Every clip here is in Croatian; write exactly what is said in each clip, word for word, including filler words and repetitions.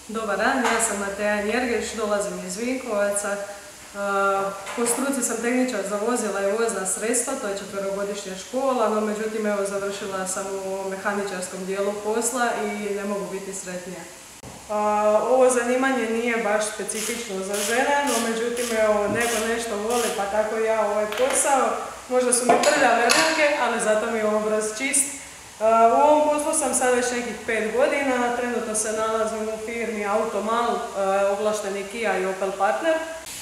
Dobar dan, ja sam Mateja Njergeš, dolazim iz Vinkovaca. Po struci sam tehničar za vozila i vozna sredstva, to je četverogodišnja škola, no međutim evo završila sam u mehaničarskom dijelu posla i ne mogu biti sretnija. Ovo zanimanje nije baš specifično za žene, no međutim evo neko nešto voli pa tako i ja ovaj posao. Možda su mi trljave ruke, ali zato mi je obraz čist. U ovom poslu sam sad već nekih pet godina, trenutno se nalazim u firmi Automal, ovlašteni Kia i Opel partner.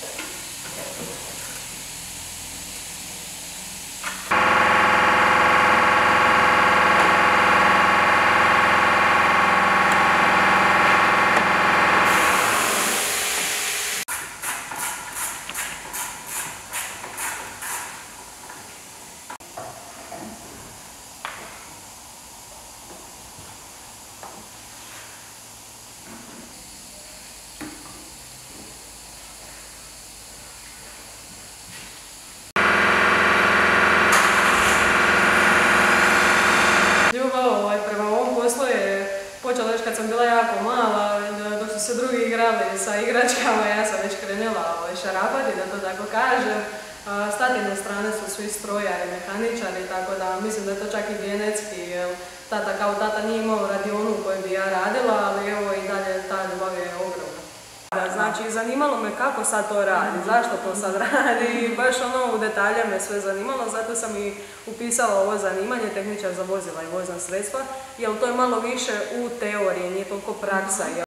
Počela još kad sam bila jako mala, dok su se drugi igrali sa igračkama, ja sam već krenula šarapati, da to tako kažem. S tatine strane su svi strojari, mehaničari, tako da mislim da je to čak i genetski, jer tata kao tata nije imao radionu u kojoj bi ja radila, ali evo i dalje ta ljubav je ogromna. Znači, zanimalo me kako sad to radi, zašto to sad radi i baš ono u detalje me sve zanimalo, zato sam i upisala ovo zanimanje tehničar za vozila i vozna sredstva, jer to je malo više u teoriji, nije toliko praksa.